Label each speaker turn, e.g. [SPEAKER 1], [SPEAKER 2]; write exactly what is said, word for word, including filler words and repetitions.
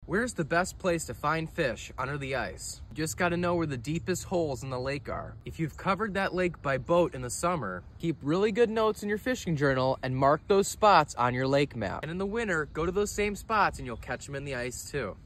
[SPEAKER 1] Where's the best place to find fish under the ice? You just gotta know where the deepest holes in the lake are. If you've covered that lake by boat in the summer, keep really good notes in your fishing journal and mark those spots on your lake map. And in the winter, go to those same spots and you'll catch them in the ice too.